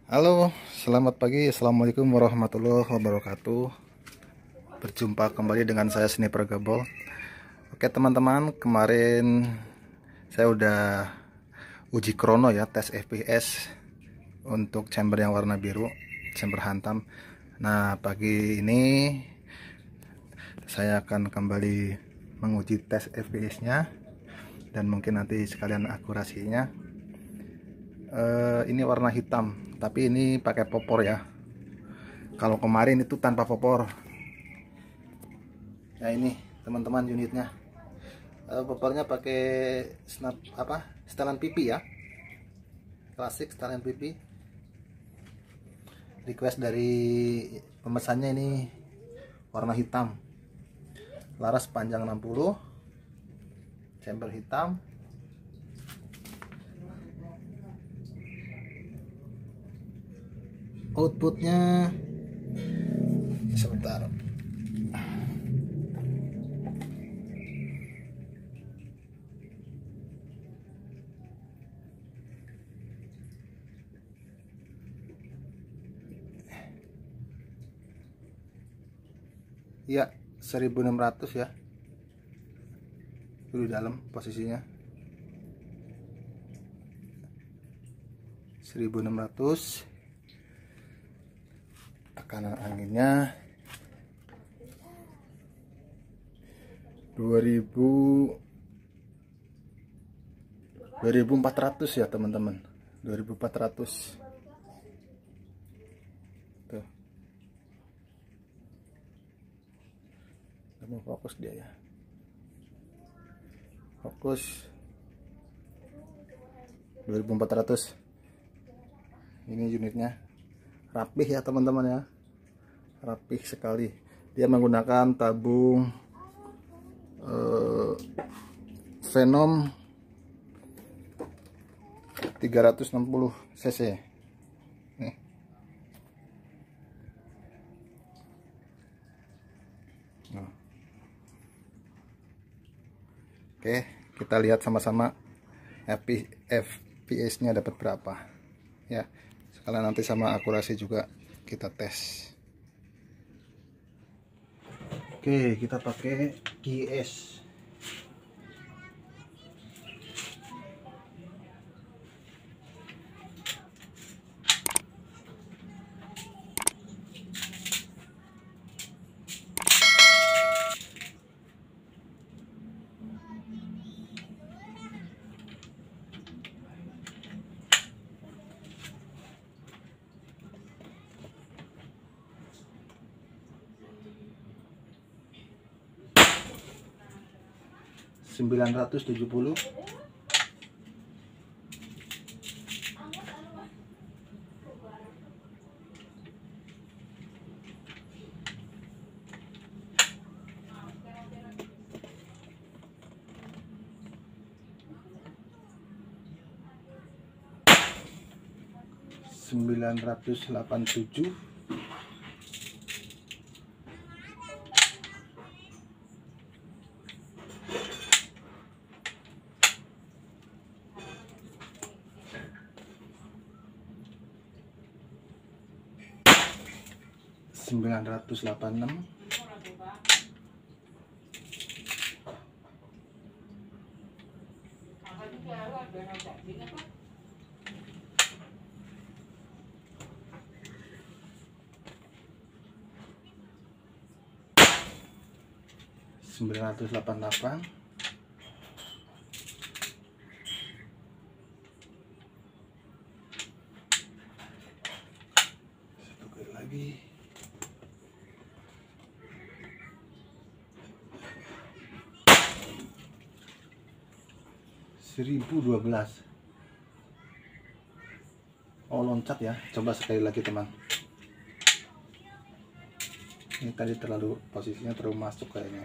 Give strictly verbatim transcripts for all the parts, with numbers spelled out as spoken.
Halo, selamat pagi. Assalamualaikum warahmatullahi wabarakatuh. Berjumpa kembali dengan saya Sniper Gabol. Oke teman-teman, kemarin saya udah uji krono ya, tes F P S untuk chamber yang warna biru, chamber hantam. Nah, pagi ini saya akan kembali menguji tes F P S-nya dan mungkin nanti sekalian akurasinya. Uh, ini warna hitam, tapi ini pakai popor ya. Kalau kemarin itu tanpa popor. Nah ini teman-teman unitnya, uh, popornya pakai snap apa setelan pipi ya, klasik setelan pipi. Request dari pemesannya ini warna hitam, laras panjang enam puluh, chamber hitam. Outputnya sebentar, ya seribu enam ratus ya, itu di dalam posisinya seribu enam ratus. Tekanan anginnya dua ribu empat ratus ya teman-teman, dua ribu empat ratus. Tuh, mau fokus dia ya, fokus dua ribu empat ratus. Ini unitnya rapih ya teman-teman ya, rapih sekali. Dia menggunakan tabung eh, Venom tiga ratus enam puluh cc nih. Nah. Oke, kita lihat sama-sama F P S-nya dapat berapa ya. Sekalian nanti sama akurasi juga kita tes. Oke, kita pakai G S. sembilan ratus tujuh puluh. sembilan ratus delapan puluh tujuh. sembilan ratus delapan puluh enam. sembilan ratus delapan puluh delapan. Satu kali lagi. seribu dua belas. Oh, loncat ya. Coba sekali lagi teman. Ini tadi terlalu posisinya terlalu masuk kayaknya.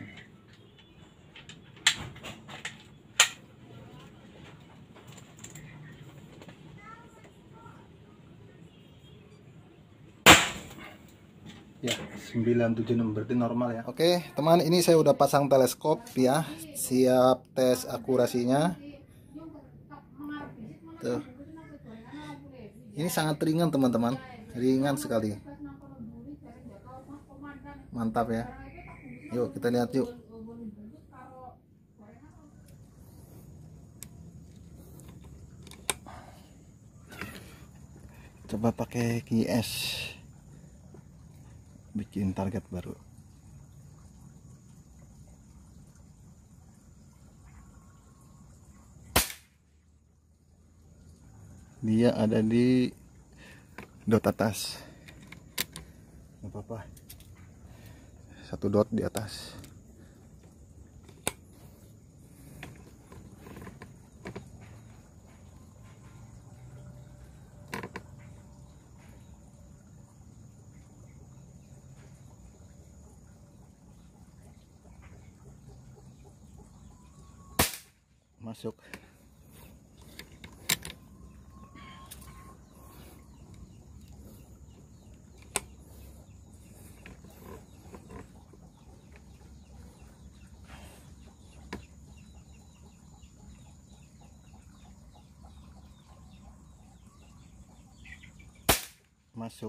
Ya, sembilan tujuh enam berarti normal ya. Oke teman, ini saya udah pasang teleskop ya, siap tes akurasinya. Tuh. Ini sangat ringan teman-teman, ringan sekali, mantap ya. Yuk kita lihat yuk. Coba pakai Q S bikin target baru. Dia ada di dot atas, nggak apa-apa, satu dot di atas. Masuk. Masuk.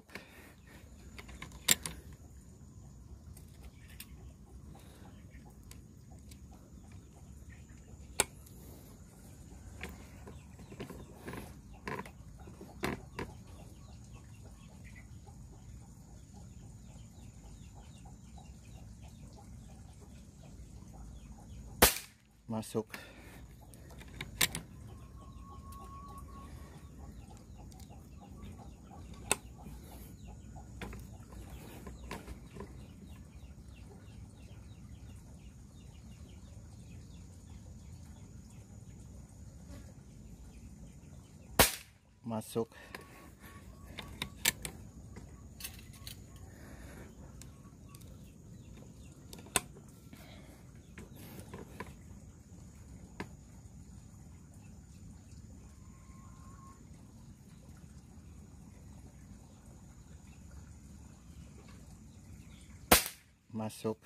Masuk. Masuk. Masuk.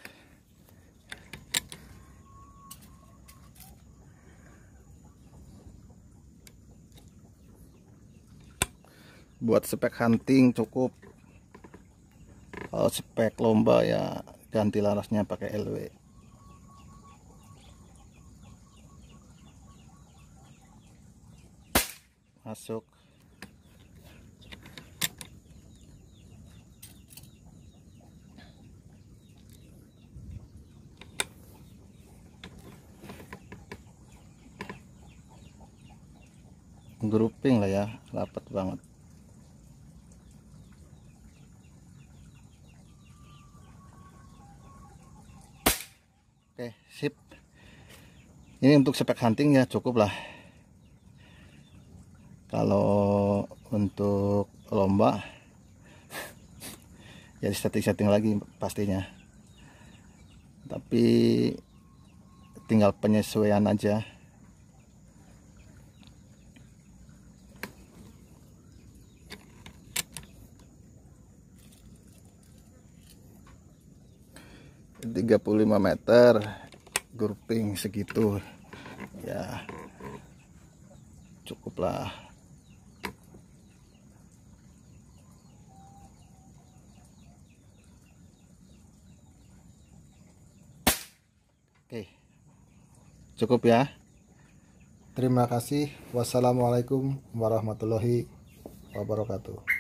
Buat spek hunting cukup. Kalau spek lomba ya ganti larasnya pakai L W. Masuk. Grouping lah ya, rapat banget. Oke, sip. Ini untuk spek hunting ya cukup lah. Kalau untuk lomba ya setting-setting lagi pastinya. Tapi tinggal penyesuaian aja. tiga puluh lima meter grouping segitu ya cukup lah. Oke, cukup ya. Terima kasih. Wassalamualaikum warahmatullahi wabarakatuh.